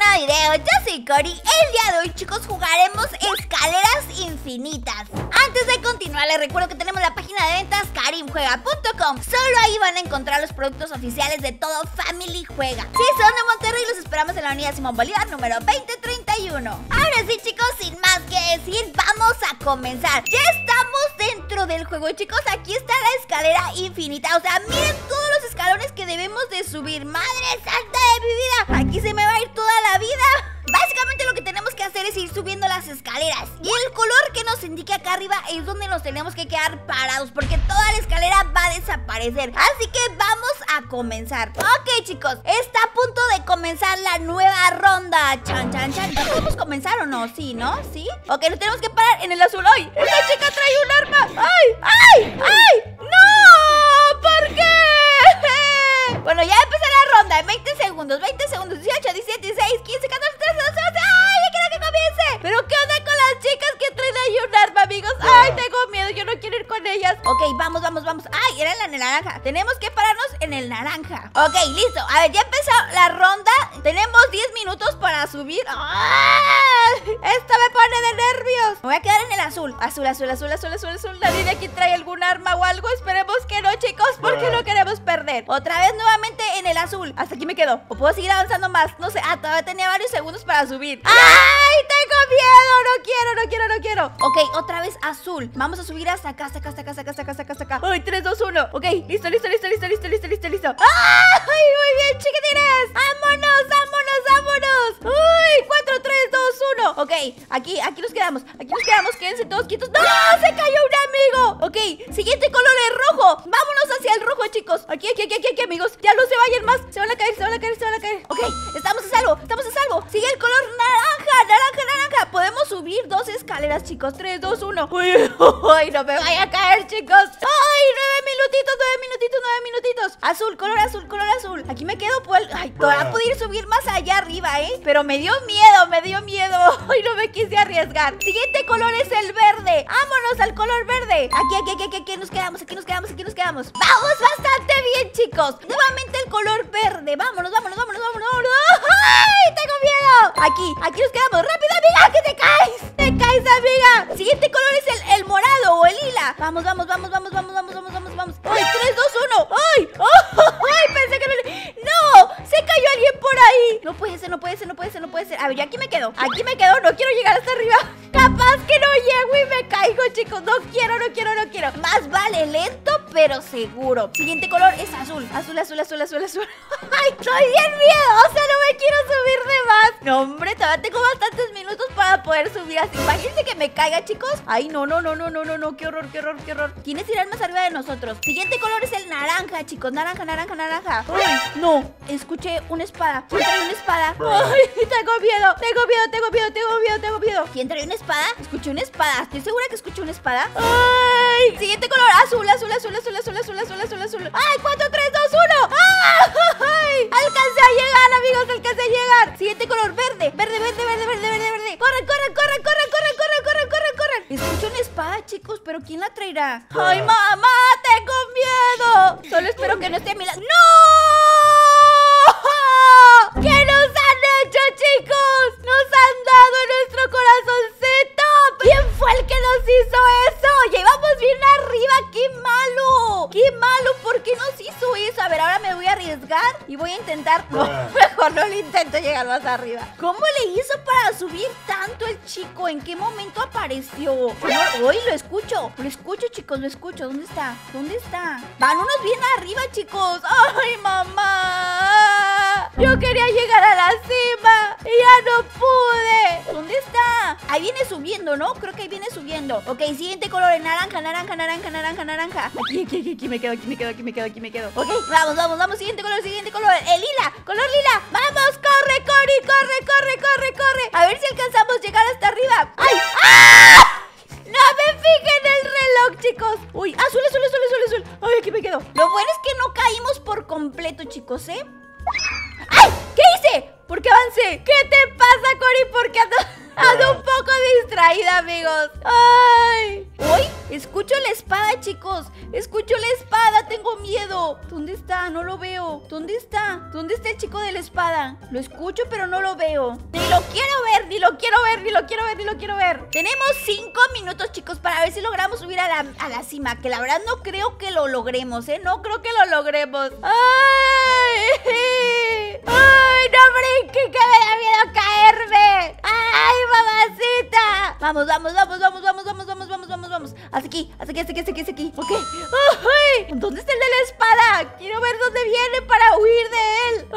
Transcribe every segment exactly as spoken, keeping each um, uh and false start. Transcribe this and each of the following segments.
nuevo video, yo soy Cori. El día de hoy, chicos, jugaremos escaleras infinitas. Antes de continuar, les recuerdo que tenemos la página de ventas karim juega punto com. Solo ahí van a encontrar los productos oficiales de todo Family Juega. Si son de Monterrey, los esperamos en la avenida Simón Bolívar, número veinte treinta y uno. Ahora sí, chicos, sin más que decir, vamos a comenzar. Ya estamos dentro del juego, chicos. Aquí está la escalera infinita. O sea, miren todos los escalones que debemos de subir. ¡Madre santa de mi vida! Aquí se me va a ir toda la vida. Básicamente lo que tenemos que hacer es ir subiendo las escaleras. Y el color que nos indique acá arriba es donde nos tenemos que quedar parados, porque toda la escalera va a desaparecer. Así que vamos a comenzar. Ok, chicos, está a punto de comenzar la nueva ronda. Chan, chan, chan. ¿Ya podemos comenzar o no? Sí, ¿no? ¿Sí? Ok, nos tenemos que parar en el azul. ¡Ay! ¡Esta chica trae un arma! ¡Ay! ¡Ay! ¡Ay! ¡No! ¿Por qué? Bueno, ya empezó la ronda en veinte segundos, veinte segundos, dieciocho, diecisiete, dieciséis, quince, catorce, trece, doce, once. ¡Ay, ya quiero que comience! ¿Pero qué onda con las chicas que traen ahí un arma, amigos? ¡Ay, tengo miedo! Yo no quiero ir con ellas. Ok, vamos, vamos, vamos. ¡Ay, era en el naranja! Tenemos que pararnos en el naranja. Ok, listo. A ver, ya empezó la ronda. Tenemos diez minutos para subir. ¡Ay! Esto me pone de nervios. Me voy a quedar en el azul. Azul, azul, azul, azul, azul, azul. ¿Nadie de aquí trae algún arma o algo? Esperemos que no, chicos, porque no queremos perder. Otra vez nuevamente en el azul. Hasta aquí me quedo. O puedo seguir avanzando más. No sé. Ah, todavía tenía varios segundos para subir. ¡Ay! Tengo miedo. No quiero, no quiero, no quiero. Ok, otra vez azul. Vamos a subir hasta acá, hasta acá, hasta acá, hasta acá, hasta acá, hasta acá. Ay, tres, dos, uno. Ok, listo, listo, listo, listo, listo, listo, listo, listo. ¡Ay! Muy bien, chiquitines. ¡Vámonos, vámonos, vámonos! ¡Uy! cuatro, tres, dos, uno. Ok, aquí, aquí nos quedamos. Aquí nos quedamos. Quédense todos quietos. ¡No! ¡Se cayó un amigo! Ok, siguiente color es rojo. Vámonos hacia el rojo, chicos. Aquí, aquí, aquí, aquí, aquí, amigos. Ya no se vayan más. Se van a caer, se van a caer, se van a caer. Ok, estamos a salvo, estamos a salvo. Sigue el color naranja, naranja, naranja. Podemos subir dos escaleras, chicos. tres, dos, uno. Uy, uy, no me vaya a caer, chicos. Ay, nueve minutitos, nueve minutitos, nueve minutitos. Azul, color azul, color azul. Aquí me quedo, pues. Ay, todavía puedo ir subir más allá arriba, ¿eh? Pero me dio miedo, me dio miedo. Ay, no me quise arriesgar. Siguiente color es el verde. Vámonos al color verde. Aquí, aquí, aquí, aquí, aquí nos quedamos, aquí nos quedamos, aquí nos quedamos. Vamos bastante bien, chicos. Nuevamente el color verde. Vámonos, vámonos, vámonos, vámonos, vámonos. ¡Ay, tengo miedo! Aquí, aquí nos quedamos. ¡Rápido, amiga! ¡Que te caes! ¡Te caes, amiga! Siguiente color es el, el morado o el lila. Vamos, vamos, vamos, vamos, vamos, vamos, vamos, vamos, vamos. ¡Ay, tres, dos, uno! ¡Ay! ¡Oh! ¡Ay, pensé que me... ¡No! ¡Se cayó alguien por ahí! No puede ser, no puede ser, no puede ser, no puede ser. A ver, yo aquí me quedo. Aquí me quedo. No quiero llegar hasta arriba. Capaz que no llego y me caigo, chicos. No quiero, no quiero, no quiero. Más vale lento, pero seguro. Siguiente color es azul. Azul, azul, azul, azul, azul. ¡Ay! ¡Estoy bien miedo! O sea, no me quiero subir de más. No, hombre, todavía tengo bastantes minutos para poder subir así. Imagínense que me caiga, chicos. Ay, no, no, no, no, no, no, no. Qué horror, qué horror, qué horror. ¿Quiénes irán más arriba de nosotros? Siguiente color es el naranja, chicos. Naranja, naranja, naranja. Ay, no. Escuché una espada. ¿Quién trae una espada? Ay, tengo miedo. Tengo miedo, tengo miedo, tengo miedo, tengo miedo. ¿Quién trae una espada? Escuché una espada. ¿Estoy segura que escuché una espada? Ay. Siguiente color. Azul, azul, azul, azul, azul, azul, azul, azul, azul. Ay, cuatro, tres, dos, uno. Ay. Alcancé a llegar, amigos. Alcancé a llegar. Siguiente color. Verde. Verde, verde, verde, verde, verde, verde. Corre, corre, corre, corre, corre, corre, corre, corre, corre. Escucho una espada, chicos, pero ¿quién la traerá? Ay, mamá, tengo miedo. Solo espero que no esté a mi lado. ¡No! ¿Qué nos han hecho, chicos? Nos han dado nuestro corazoncito. ¿Quién fue el que nos hizo eso? Ya íbamos bien arriba. ¡Qué malo! ¡Qué malo! ¿Por qué nos hizo eso? A ver, ahora me voy a arriesgar y voy a intentar... No, mejor no lo intento llegar más arriba. ¿Cómo le hizo para subir tanto el chico? ¿En qué momento apareció? No, hoy lo escucho. Lo escucho, chicos, lo escucho. ¿Dónde está? ¿Dónde está? Van unos bien arriba, chicos. ¡Ay, mamá! Yo quería llegar a la cima y ya no pude. ¿Dónde está? Ahí viene subiendo, ¿no? Creo que ahí viene subiendo. Ok, siguiente color es naranja, naranja, naranja, naranja, naranja. Aquí, aquí, aquí, aquí me quedo, aquí me quedo, aquí me quedo, aquí me quedo. Ok, vamos, vamos, vamos. Siguiente color, siguiente color. El lila, color lila. Vamos, corre, Cori, corre, corre, corre, corre. A ver si alcanzamos a llegar hasta arriba. ¡Ay! ¡Ah! No me fijé en el reloj, chicos. Uy, azul, azul, azul, azul, azul. Ay, aquí me quedo. Lo bueno es que no caímos por completo, chicos, ¿eh? ¡Ay! ¿Qué hice? ¿Por qué avancé? ¿Qué te pasa, Cori? ¿Por qué ando, ando un poco distraída, amigos? ¡Ay! Uy, Escucho la espada, chicos. Escucho la espada, tengo miedo. ¿Dónde está? No lo veo. ¿Dónde está? ¿Dónde está el chico de la espada? Lo escucho, pero no lo veo. Ni lo quiero ver, ni lo quiero ver, ni lo quiero ver, ni lo quiero ver. Tenemos cinco minutos, chicos, para ver si logramos subir a la, a la cima. Que la verdad no creo que lo logremos, ¿eh? No creo que lo logremos. ¡Ay! ¡Ay, no brinque, que me da miedo caerme! ¡Ay, mamacita! Vamos, vamos, vamos, vamos, vamos, vamos, vamos, vamos, vamos, vamos. Hasta aquí, hasta aquí, hasta aquí, hasta aquí, hasta aquí. Ok. ¡Ay! ¿Dónde está el de la espada? Quiero ver dónde viene para huir de él.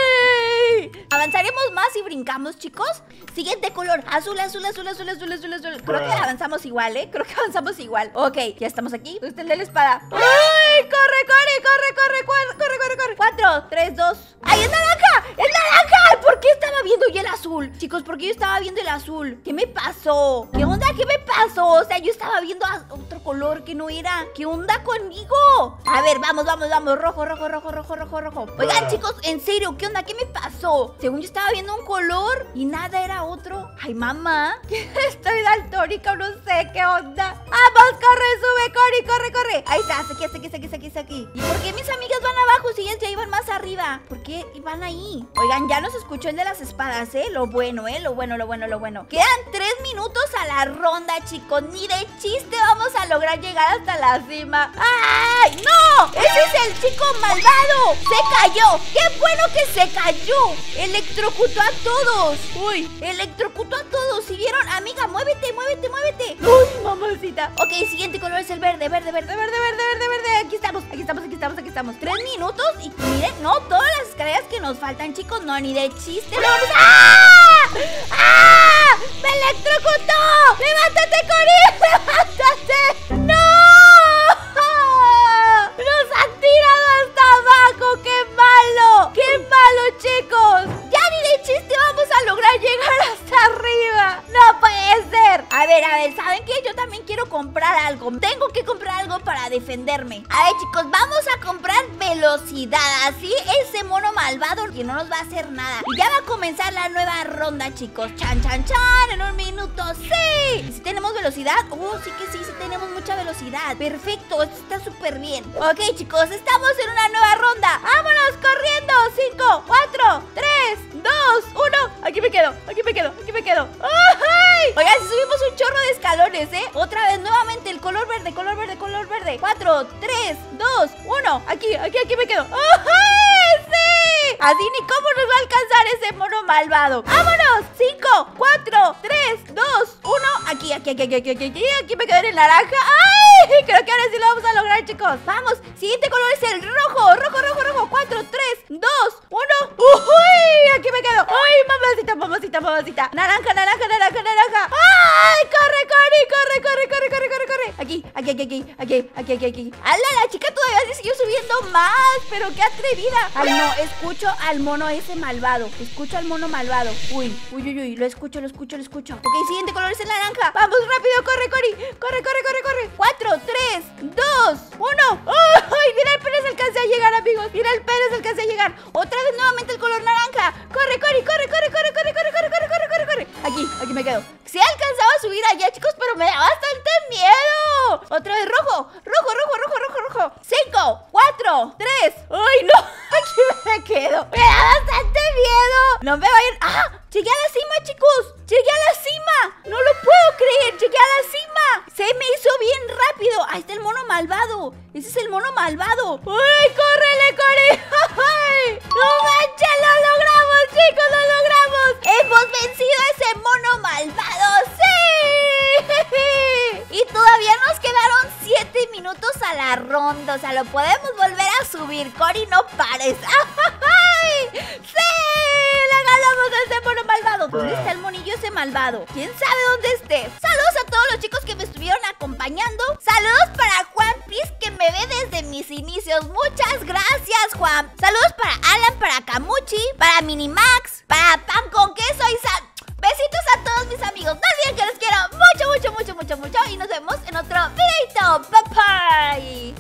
¡Ay! ¿Avanzaremos más si brincamos, chicos? Siguiente color. Azul, azul, azul, azul, azul, azul, azul. Creo que avanzamos igual, ¿eh? Creo que avanzamos igual. Ok, ya estamos aquí. ¿Dónde está el de la espada? ¡Ay! ¡Corre, corre, corre, corre, corre, corre, corre, corre! Cuatro, tres, dos. ¡Ay, es naranja! ¡Es naranja! ¿Por qué estaba viendo yo el azul? Chicos, ¿por qué yo estaba viendo el azul? ¿Qué me pasó? ¿Qué onda? ¿Qué me pasó? O sea, yo estaba viendo otro color que no era. ¿Qué onda conmigo? A ver, vamos, vamos, vamos. Rojo, rojo, rojo, rojo, rojo, rojo. Oigan, chicos, en serio, ¿qué onda? ¿Qué me pasó? Según yo estaba viendo un color y nada era otro. Ay, mamá. Estoy daltónica, no sé qué onda. ¡Vamos, corre, sube, corre, corre, corre! Ahí está, hasta aquí, hasta aquí, hasta aquí, hasta aquí, hasta aquí. ¿Y por qué mis amigas van abajo si ellas ya iban más arriba? ¿Por qué van ahí? Oigan, ya nos escuchó el de las espadas, ¿eh? Lo bueno, ¿eh? Lo bueno, lo bueno, lo bueno. Quedan tres minutos a la ronda, chicos. Ni de chiste vamos a lograr llegar hasta la cima. ¡Ay, no! ¡Ese es el chico malvado! ¡Se cayó! ¡Qué bueno que se cayó! Electrocutó a todos. Uy, electrocutó a todos. ¿Sí vieron? Amiga, muévete, muévete, muévete. Uy, mamacita. Ok, siguiente color es el verde, verde, verde, verde, verde, verde, verde. Aquí estamos, aquí estamos, aquí estamos, aquí estamos. Tres minutos y miren, no, todas las escaleras que nos faltan, chicos, no, ni de chiste. No vamos a... ¡Ah! ¡Ah! ¡Me electrocutó! ¡Levántate, Cori! ¡Levántate! ¡No! ¡Nos han tirado hasta abajo! ¡Qué malo! ¡Qué malo, chicos! ¡Ya ni de chiste vamos a lograr llegar hasta arriba! ¡No puede ser! A ver, a ver, ¿saben qué? Yo también quiero comprar algo. Tengo que comprar algo para defenderme. A ver, chicos, vamos a comprar velocidad. Así ese mono malvado que no nos va a hacer nada. Y ya va a comenzar la nueva ronda, chicos. Chan, chan, chan, en un minuto. ¡Sí! ¿Y si tenemos velocidad? Oh, sí que sí, sí tenemos mucha velocidad. Perfecto, esto está súper bien. Ok, chicos, estamos en una nueva ronda. ¡Vámonos, corriendo! Cinco, cuatro, tres, dos, uno. Aquí me quedo, aquí me quedo, aquí me quedo. ¡Ay! Oigan, si subimos un chorro de escalones, ¿eh? Otra vez, nuevamente, el color verde, color verde, color verde. Cuatro, tres, dos, uno. Aquí, aquí, aquí me quedo. ¡Ay! ¡Sí! Así ni cómo nos va a alcanzar ese mono malvado. ¡Vámonos! Cinco, cuatro, tres, dos, uno. Aquí, aquí, aquí, aquí, aquí, aquí, aquí. Aquí me quedo en el naranja. ¡Ay! Creo que ahora sí lo vamos a lograr, chicos. Vamos, siguiente color es el rojo. Rojo, rojo, rojo. Cuatro, tres, dos, uno. ¡Uy! Aquí me quedo. ¡Ay, mamacita, mamacita, mamacita! Naranja, naranja, naranja, naranja. ¡Ay! ¡Corre, corre, corre, corre, corre, corre, corre, corre! Aquí, aquí, aquí, aquí, aquí, aquí, aquí, aquí. ¡Hala! La chica todavía se siguió subiendo más. ¡Pero qué atrevida! ¡Ay, no! Escucho al mono ese malvado. Escucho al mono malvado. Uy, uy, uy, uy. Lo escucho, lo escucho, lo escucho. Ok, siguiente color es el naranja. ¡Vamos, rápido! ¡Corre, Cori! ¡Corre, corre, corre, corre! Cuatro, tres, dos, uno. ¡Ay! Mira, el Pérez alcancé a llegar, amigos. Mira, el Pérez alcancé a llegar. Otra vez nuevamente el color naranja. ¡Corre, Cori! ¡Corre, corre, corre, corre, corre, corre, corre, corre, corre, corre! Aquí, aquí me quedo. Se ha alcanzado a subir allá, chicos, pero me da bastante miedo. Otra vez rojo, rojo, rojo, rojo, rojo, rojo. Cinco, cuatro, tres. ¡Ay, no! Aquí me quedo. Me da bastante miedo. No me vayan. ¡Ah! Llegué a la cima, chicos. Llegué a la cima. No lo puedo creer. Llegué a la cima. Se me hizo bien rápido. Ahí está el mono malvado. Ese es el mono malvado. ¡Ay, córrele, Cori! ¡Ay! ¡No manches! ¡Lo logramos, chicos! ¡Lo logramos! ¡Hemos vencido a ese mono malvado! ¡Sí! Y todavía nos quedaron siete minutos a la ronda. O sea, lo podemos volver a subir. Cori, no pares. ¡Ay! ¡Sí! ¡Le ganamos a ese mono malvado! ¿Dónde está el monillo ese malvado? ¿Quién sabe dónde esté? Saludos a todos los chicos que me estuvieron acompañando. Saludos para Juan Pris, que me ve desde mis inicios. Muchas gracias, Juan. Saludos para Alan, para Camuchi, para Minimax, para Pan con Queso y Sal. Besitos a todos mis amigos. No olviden que los quiero mucho, mucho, mucho, mucho, mucho. Y nos vemos en otro videito. Bye, bye.